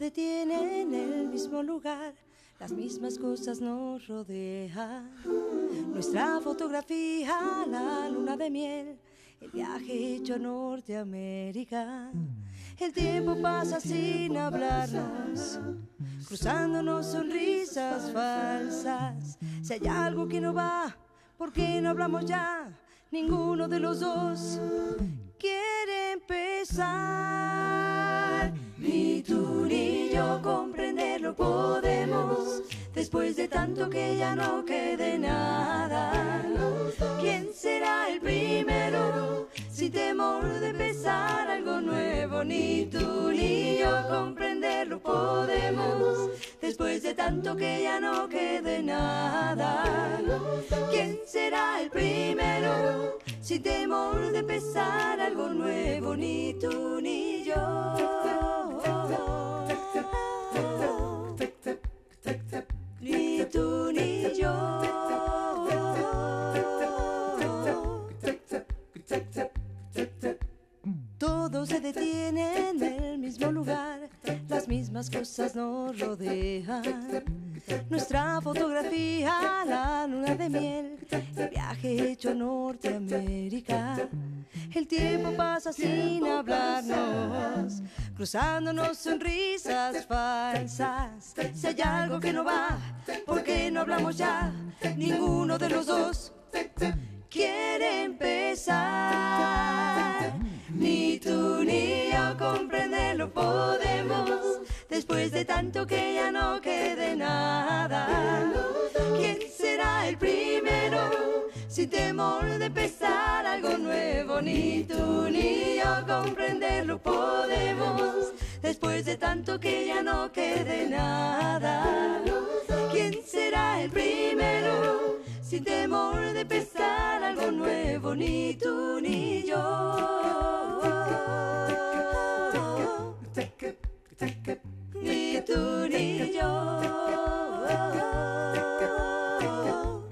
detiene en el mismo lugar, las mismas cosas nos rodean. Nuestra fotografía, la luna de miel, el viaje hecho a Norteamérica. El tiempo pasa sin hablarnos, cruzándonos sonrisas falsas. Si hay algo que no va, ¿por qué no hablamos ya? Ninguno de los dos quiere empezar. Ni tú ni yo comprenderlo podemos, después de tanto que ya no quede nada. ¿Quién será el primero? Sin temor de empezar algo nuevo. Ni tú ni yo comprenderlo podemos, después de tanto que ya no quede nada. ¿Quién será el primero? Sin temor de empezar algo nuevo. Ni tú ni yo. Ni tú ni yo. Todo se detiene en el mismo lugar, las mismas cosas nos rodean. Nuestra fotografía, la luna de miel, el viaje hecho a Norteamérica. El tiempo pasa sin hablarnos, cruzándonos sonrisas falsas. Si hay algo que no va, ¿por qué no hablamos ya? Ninguno de los dos quiere empezar. Ni tú ni yo comprenderlo podemos, después de tanto que ya no quede nada. ¿Quién será el primero? Sin temor de empezar algo nuevo. Ni tú ni yo comprenderlo podemos, después de tanto que ya no quede nada. ¿Quién será el primero? Sin temor de empezar algo nuevo. Ni tú ni yo. Ni tú ni yo.